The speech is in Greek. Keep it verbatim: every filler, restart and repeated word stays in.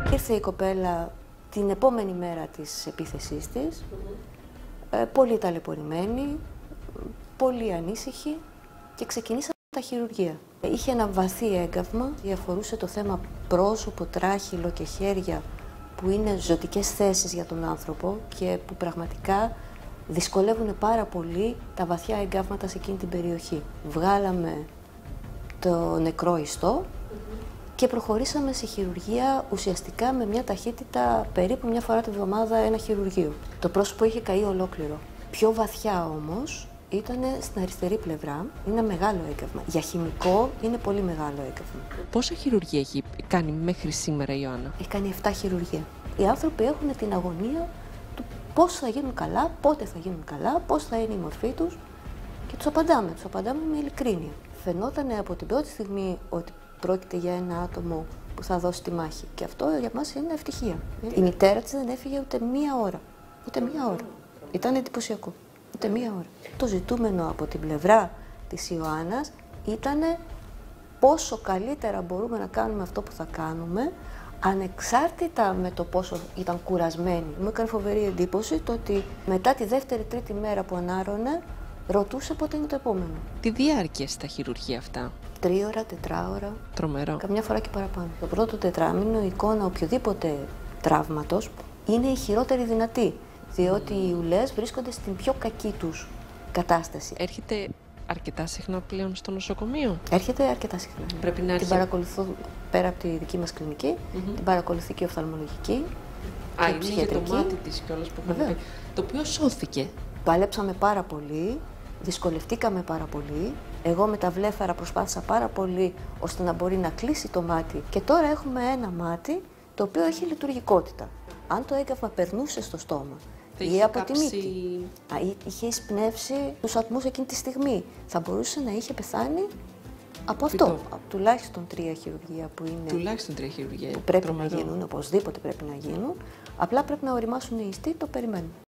Ήρθε η κοπέλα την επόμενη μέρα της επίθεσής της, ε, πολύ ταλαιπωρημένη, πολύ ανήσυχη και ξεκινήσαμε τα χειρουργεία. Είχε ένα βαθύ έγκαυμα, αφορούσε το θέμα πρόσωπο, τράχυλο και χέρια, που είναι ζωτικές θέσεις για τον άνθρωπο και που πραγματικά δυσκολεύουν πάρα πολύ τα βαθιά εγκάβματα σε εκείνη την περιοχή. Βγάλαμε το νεκρό ιστό και προχωρήσαμε σε χειρουργία ουσιαστικά με μια ταχύτητα περίπου μια φορά τη βδομάδα ένα χειρουργείο. Το πρόσωπο είχε καεί ολόκληρο. Πιο βαθιά όμως ήταν στην αριστερή πλευρά. Είναι μεγάλο έγκαυμα. Για χημικό είναι πολύ μεγάλο έγκαυμα. Πόσα χειρουργία έχει κάνει μέχρι σήμερα η Ιωάννα? Έχει κάνει επτά χειρουργία. Οι άνθρωποι έχουν την αγωνία του πώς θα γίνουν καλά, πότε θα γίνουν καλά, πώς θα είναι η μορφή τους και τους απαντάμε. Τους απαντάμε με ειλικρίνεια. Φαινόταν από την πρώτη στιγμή ότι πρόκειται για ένα άτομο που θα δώσει τη μάχη. Και αυτό για μας είναι ευτυχία. Η μητέρα της δεν έφυγε ούτε μία ώρα. Ούτε μία ώρα. Ήταν εντυπωσιακό. Ούτε μία ώρα. Το ζητούμενο από την πλευρά της Ιωάννας ήταν πόσο καλύτερα μπορούμε να κάνουμε αυτό που θα κάνουμε, ανεξάρτητα με το πόσο ήταν κουρασμένη. Μου έκανε φοβερή εντύπωση το ότι μετά τη δεύτερη-τρίτη μέρα που ανάρρωνε, ρωτούσε πότε είναι το επόμενο. Τι διάρκεια στα χειρουργεία αυτά? Τρίωρα, τετράωρα. Τρομερό. Καμιά φορά και παραπάνω. Το πρώτο τετράμινο η εικόνα οποιοδήποτε τραύματος είναι η χειρότερη δυνατή. Διότι οι ουλές βρίσκονται στην πιο κακή τους κατάσταση. Έρχεται αρκετά συχνά πλέον στο νοσοκομείο? Έρχεται αρκετά συχνά. Πρέπει να έρχεται. Την παρακολουθώ πέρα από τη δική μας κλινική, mm-hmm. την παρακολουθεί και η οφθαλμολογική. Α, και είναι για το μάτι της κιόλας που έχουμε πει. Το οποίο σώθηκε. Παλέψαμε πάρα πολύ, δυσκολευτήκαμε πάρα πολύ. Εγώ με τα βλέφαρα προσπάθησα πάρα πολύ ώστε να μπορεί να κλείσει το μάτι. Και τώρα έχουμε ένα μάτι το οποίο έχει λειτουργικότητα. Αν το έγκαυμα περνούσε στο στόμα ή από τη μύτη, είχε εισπνεύσει τους ατμούς εκείνη τη στιγμή, θα μπορούσε να είχε πεθάνει από αυτό. Από τουλάχιστον τρία χειρουργεία που είναι. Τουλάχιστον τρία χειρουργεία. Που πρέπει Τρομερό. να γίνουν, οπωσδήποτε πρέπει να γίνουν. Απλά πρέπει να οριμάσουν οι ιστοί, το περιμένουν.